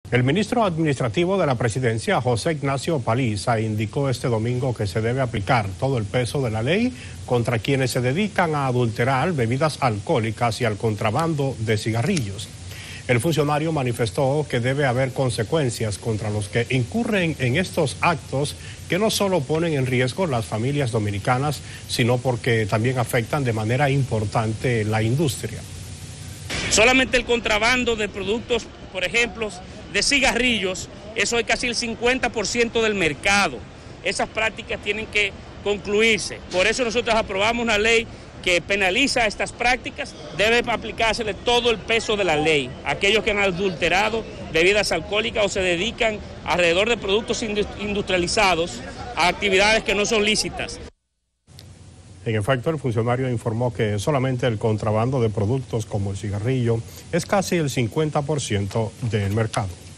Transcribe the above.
El ministro administrativo de la presidencia, José Ignacio Paliza, indicó este domingo que se debe aplicar todo el peso de la ley contra quienes se dedican a adulterar bebidas alcohólicas y al contrabando de cigarrillos. El funcionario manifestó que debe haber consecuencias contra los que incurren en estos actos que no solo ponen en riesgo las familias dominicanas, sino porque también afectan de manera importante la industria. Solamente el contrabando de productos, por ejemplo, de cigarrillos, eso es casi el 50% del mercado. Esas prácticas tienen que concluirse. Por eso nosotros aprobamos una ley que penaliza estas prácticas. Debe aplicársele todo el peso de la ley. Aquellos que han adulterado bebidas alcohólicas o se dedican alrededor de productos industrializados a actividades que no son lícitas. En efecto, el funcionario informó que solamente el contrabando de productos como el cigarrillo es casi el 50% del mercado.